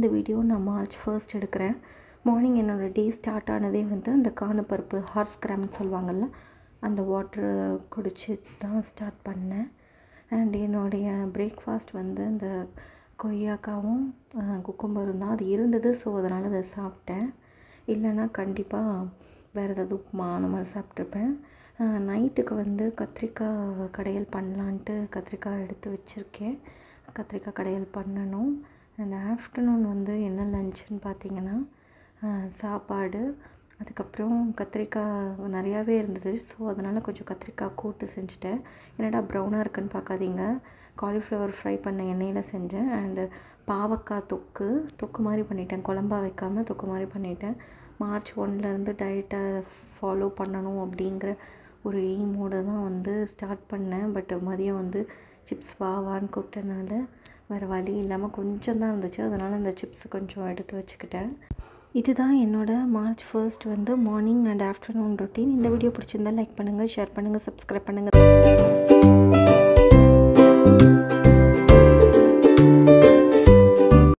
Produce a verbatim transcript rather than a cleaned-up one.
இந்த வீடியோ நான் March first எடுக்கிறேன். மார்னிங் என்னோடய டே ஸ்டார்ட் ஆனதே வந்து அந்த கானப்பருப்பு ஹார்ஸ் கிராம்னு சொல்லுவாங்கள்ல, அந்த வாட்ரு குடிச்சு தான் ஸ்டார்ட் பண்ணேன். அண்ட் என்னுடைய பிரேக்ஃபாஸ்ட் வந்து இந்த கொய்யாக்காவும் குக்கும்பரும் தான். அது இருந்தது, ஸோ அதனால் அதை சாப்பிட்டேன். இல்லைன்னா கண்டிப்பாக வேறு ஏதாவது உப்புமா அந்த மாதிரி சாப்பிட்ருப்பேன். நைட்டுக்கு வந்து கத்திரிக்காய் கடையல் பண்ணலான்ட்டு கத்திரிக்காய் எடுத்து வச்சுருக்கேன். கத்திரிக்காய் கடையல் பண்ணணும். அண்ட் ஆஃப்டர்நூன் வந்து என்ன லஞ்சுன்னு பார்த்தீங்கன்னா சாப்பாடு, அதுக்கப்புறம் கத்திரிக்காய் நிறையாவே இருந்தது, ஸோ அதனால் கொஞ்சம் கத்திரிக்காய் கூட்டு செஞ்சுட்டேன். என்னடா ப்ரௌனாக இருக்குன்னு பார்க்காதீங்க, காலிஃப்ளவர் ஃப்ரை பண்ண எண்ணெயில் செஞ்சேன். அண்டு பாவக்காய் தொக்கு தொக்கு மாதிரி பண்ணிட்டேன், குழம்பா வைக்காமல் தொக்கு மாதிரி பண்ணிட்டேன். மார்ச் ஒன்லேருந்து டயட்டை ஃபாலோ பண்ணணும் அப்படிங்கிற ஒரு எய்மோடு தான் வந்து ஸ்டார்ட் பண்ணேன். பட் மதியம் வந்து சிப்ஸ் வா வான்னு கூப்பிட்டனால வேறு வழி இல்லாமல் கொஞ்சம் தான் இருந்துச்சு, அதனால் அந்த சிப்ஸ் கொஞ்சம் எடுத்து வச்சுக்கிட்டேன். இதுதான் என்னோடய மார்ச் ஃபர்ஸ்ட் வந்து மார்னிங் அண்ட் ஆஃப்டர்நூன் ரொட்டீன். இந்த வீடியோ பிடிச்சிருந்தால் லைக் பண்ணுங்கள், ஷேர் பண்ணுங்கள், சப்ஸ்கிரைப் பண்ணுங்கள்.